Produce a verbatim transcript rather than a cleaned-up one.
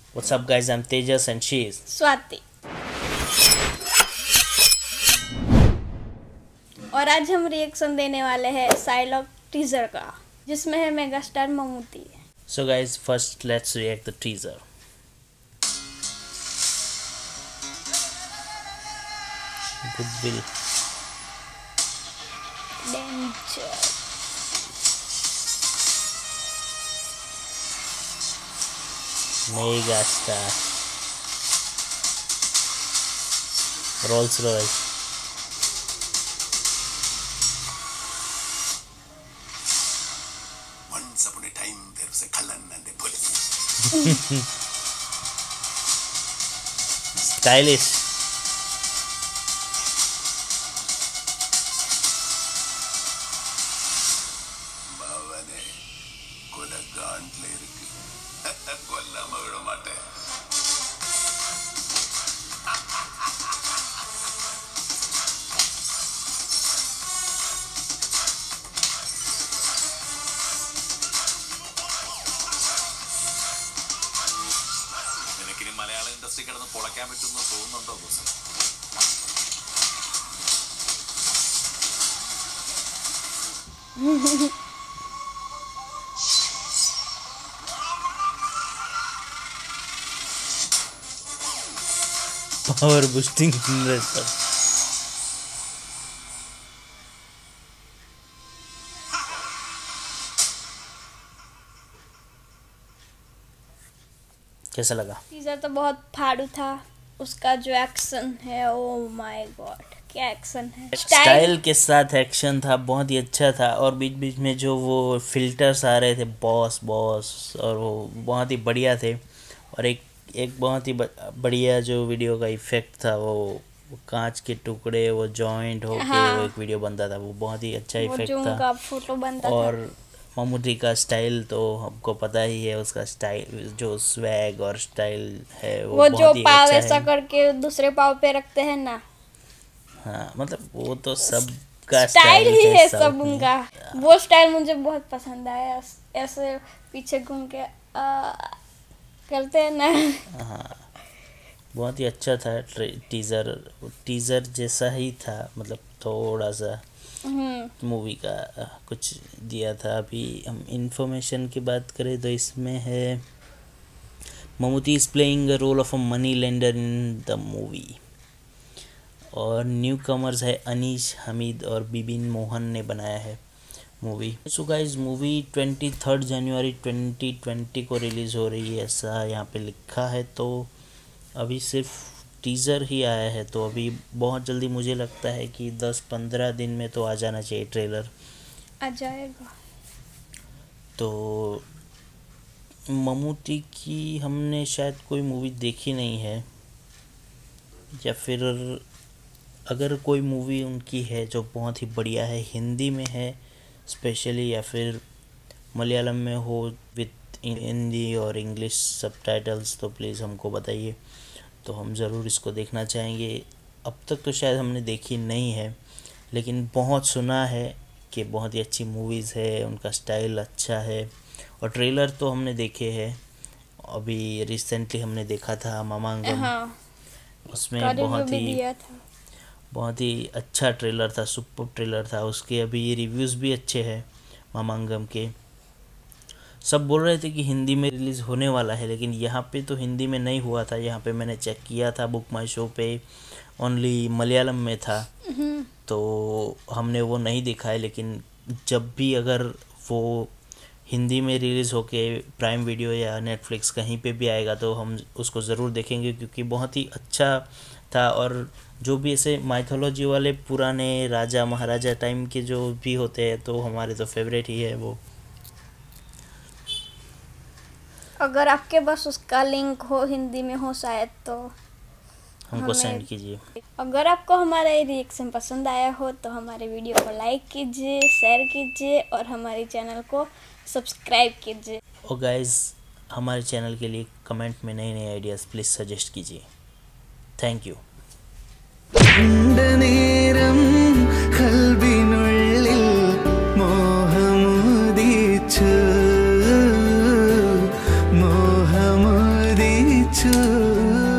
What's up guys, I'm Tejas and she is Swati. और आज हम रिएक्शन देने वाले हैं साइलॉक टीजर का, जिसमें है mega star Mammootty. So guys, first let's react the teaser. Goodwill. Danger. Mega star. Rolls Royce. Once upon a time, there was a Kallan and a police. Stylish. Bhavane, kola gaantle irukku. Kollama vida maate. എനിക്കിനി മലയാള industry കിടന്ന് പൊളയ്ക്കാൻ പറ്റുമെന്ന് തോന്നുന്നുണ്ടോ boss? Power boosting generator. कैसा लगा? Teaser तो बहुत फाड़ू था। उसका जो एक्शन है, ओ माय गॉड, क्या एक्शन है। स्टाइल के साथ एक्शन था, बहुत ही अच्छा था। और बीच बीच में जो वो फिल्टर्स आ रहे थे, बॉस बॉस, और वो बहुत ही बढ़िया थे। और एक एक बहुत ही बढ़िया जो वीडियो का इफेक्ट था, वो, वो कांच के टुकड़े वो जॉइंट होके हाँ। वो एक वीडियो बनता था, वो बहुत ही अच्छा वो इफेक्ट जो था। उनका फोटो बनता और था। ममूटी का स्टाइल तो हमको पता ही है, उसका स्टाइल जो स्वैग और स्टाइल है वो, वो बहुत जो ही पाव अच्छा ऐसा है। करके दूसरे पाव पे रखते हैं ना, हाँ, मतलब वो तो सब का स्टाइल ही है सब सब में। उनका। वो स्टाइल मुझे बहुत पसंद आया, ऐसे पीछे घूम के आ, करते हैं ना। हाँ, बहुत ही अच्छा था। टीजर टीजर जैसा ही था, मतलब थोड़ा सा मूवी का कुछ दिया था। अभी हम इंफॉर्मेशन की बात करें तो इसमें है Mammootty is playing a role of a money lender in the movie. और न्यू कमर्स है अनीश हमीद और बिबिन मोहन ने बनाया है movie. So guys, movie twenty third जनवरी ट्वेंटी ट्वेंटी को रिलीज़ हो रही है, ऐसा यहाँ पे लिखा है। तो अभी सिर्फ टीज़र ही आया है, तो अभी बहुत जल्दी मुझे लगता है कि दस पंद्रह दिन में तो आ जाना चाहिए ट्रेलर। आ जाएगा। तो ममूटी की हमने शायद कोई मूवी देखी नहीं है, या फिर अगर कोई मूवी उनकी है जो बहुत ही बढ़िया है, हिंदी में है स्पेशली, या फिर मलयालम में हो विथ हिंदी और इंग्लिश सबटाइटल्स, तो प्लीज़ हमको बताइए, तो हम ज़रूर इसको देखना चाहेंगे। अब तक तो शायद हमने देखी नहीं है, लेकिन बहुत सुना है कि बहुत ही अच्छी मूवीज़ है, उनका स्टाइल अच्छा है। और ट्रेलर तो हमने देखे हैं, अभी रिसेंटली हमने देखा था मामांगम। हाँ, उसमें का रिव्यू बहुत भी ही दिया था। बहुत ही अच्छा ट्रेलर था, सुपर ट्रेलर था। उसके अभी रिव्यूज़ भी अच्छे हैं मामांगम के। सब बोल रहे थे कि हिंदी में रिलीज़ होने वाला है, लेकिन यहाँ पे तो हिंदी में नहीं हुआ था। यहाँ पे मैंने चेक किया था, बुक माई शो पे ओनली मलयालम में था, तो हमने वो नहीं देखा है। लेकिन जब भी अगर वो हिंदी में रिलीज़ होके प्राइम वीडियो या नेटफ्लिक्स कहीं पे भी आएगा, तो हम उसको ज़रूर देखेंगे, क्योंकि बहुत ही अच्छा था। और जो भी ऐसे माइथोलॉजी वाले पुराने राजा महाराजा टाइम के जो भी होते हैं, तो हमारे तो फेवरेट ही है वो। अगर आपके पास उसका लिंक हो, हिंदी में हो शायद, तो हमको सेंड कीजिए। अगर आपको हमारा ये रिएक्शन पसंद आया हो तो हमारे वीडियो को लाइक कीजिए, शेयर कीजिए और हमारे चैनल को सब्सक्राइब कीजिए। और गाइस, हमारे चैनल के लिए कमेंट में नए नए आइडियाज़ प्लीज़ सजेस्ट कीजिए। Thank you. മോഹമുദിച്ചു ചോദിച്ചു